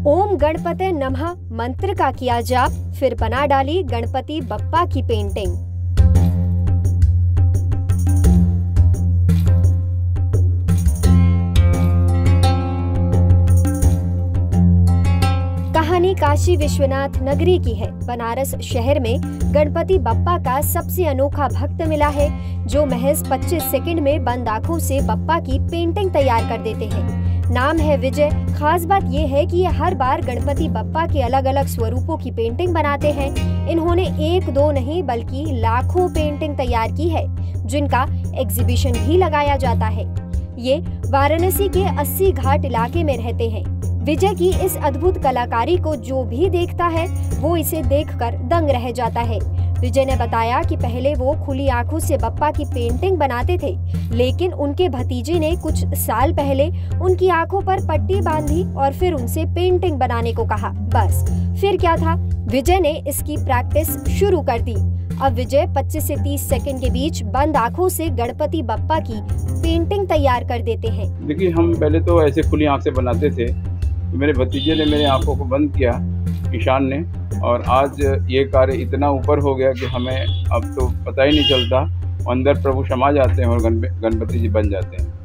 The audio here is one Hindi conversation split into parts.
ओम गणपते नमः मंत्र का किया जाप, फिर बना डाली गणपति बप्पा की पेंटिंग। कहानी काशी विश्वनाथ नगरी की है। बनारस शहर में गणपति बप्पा का सबसे अनोखा भक्त मिला है, जो महज 25 सेकंड में बंद आंखों से बप्पा की पेंटिंग तैयार कर देते हैं। नाम है विजय। खास बात यह है कि ये हर बार गणपति बप्पा के अलग अलग स्वरूपों की पेंटिंग बनाते हैं। इन्होंने एक दो नहीं बल्कि लाखों पेंटिंग तैयार की है, जिनका एग्जीबिशन भी लगाया जाता है। ये वाराणसी के 80 घाट इलाके में रहते हैं। विजय की इस अद्भुत कलाकारी को जो भी देखता है वो इसे देखकर दंग रह जाता है। विजय ने बताया कि पहले वो खुली आंखों से बप्पा की पेंटिंग बनाते थे, लेकिन उनके भतीजे ने कुछ साल पहले उनकी आंखों पर पट्टी बांधी और फिर उनसे पेंटिंग बनाने को कहा। बस फिर क्या था, विजय ने इसकी प्रैक्टिस शुरू कर दी। अब विजय 25 से 30 सेकंड के बीच बंद आंखों से गणपति बप्पा की पेंटिंग तैयार कर देते हैं। देखिए, हम पहले तो ऐसे खुली आंख से बनाते थे। मेरे भतीजे ने मेरी आंखों को बंद किया, ईशान ने, और आज ये कार्य इतना ऊपर हो गया कि हमें अब तो पता ही नहीं चलता। अंदर प्रभु क्षमा जाते हैं और गणपति जी बन जाते हैं।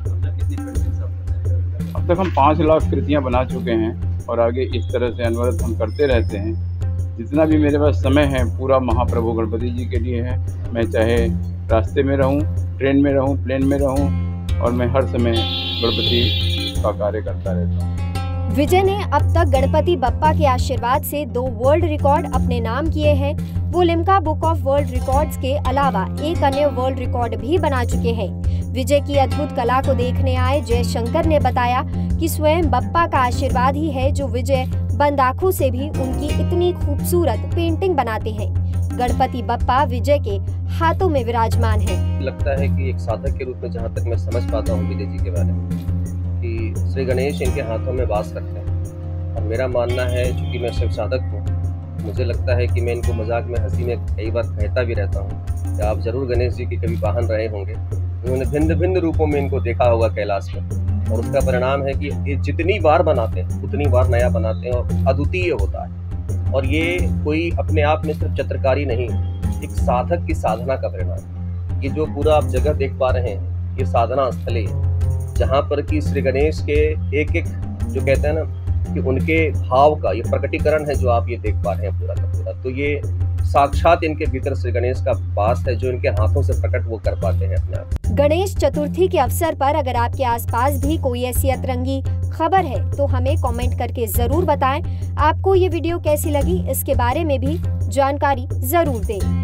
अब तक हम 5 लाख कृतियाँ बना चुके हैं और आगे इस तरह से अनवरत हम करते रहते हैं। जितना भी मेरे पास समय है पूरा महाप्रभु गणपति जी के लिए है। मैं चाहे रास्ते में रहूं, ट्रेन में रहूं, प्लेन में रहूं, और मैं हर समय गणपति का कार्य करता रहता हूं। विजय ने अब तक गणपति बप्पा के आशीर्वाद से 2 वर्ल्ड रिकॉर्ड अपने नाम किए हैं। वो Limca book of world records के अलावा एक अन्य वर्ल्ड रिकॉर्ड भी बना चुके हैं। विजय की अद्भुत कला को देखने आए जयशंकर ने बताया कि स्वयं बप्पा का आशीर्वाद ही है जो विजय बंद आंखों से भी उनकी इतनी खूबसूरत पेंटिंग बनाते हैं। गणपति बप्पा विजय के हाथों में विराजमान है। लगता है कि एक साधक के रूप में जहाँ तक मैं समझ पाता हूँ विजय जी के बारे में, कि श्री गणेश इनके हाथों में वास रखते हैं। और मेरा मानना है, चूंकि मैं शिव साधक हूँ, मुझे लगता है कि मैं इनको मजाक में, हंसी में कई बार कहता भी रहता हूँ कि आप जरूर गणेश जी के कभी वाहन रहे होंगे। उन्होंने भिन्न भिन्न रूपों में इनको देखा होगा कैलाश में, और उसका परिणाम है कि ये जितनी बार बनाते हैं उतनी बार नया बनाते हैं और अद्वितीय होता है। और ये कोई अपने आप में सिर्फ चित्रकारी नहीं, एक साधक की साधना का परिणाम। ये जो पूरा आप जगह देख पा रहे हैं, ये साधना स्थल है, जहाँ पर कि श्री गणेश के एक एक जो कहते हैं ना कि उनके भाव का ये प्रकटीकरण है, जो आप ये देख पा रहे हैं पूरा का पूरा। तो ये साक्षात इनके भीतर श्री गणेश का वास है, जो इनके हाथों से प्रकट वो कर पाते हैं अपने आप। गणेश चतुर्थी के अवसर पर अगर आपके आसपास भी कोई ऐसी अतरंगी खबर है तो हमें कमेंट करके जरूर बताएं। आपको ये वीडियो कैसी लगी, इसके बारे में भी जानकारी जरूर दें।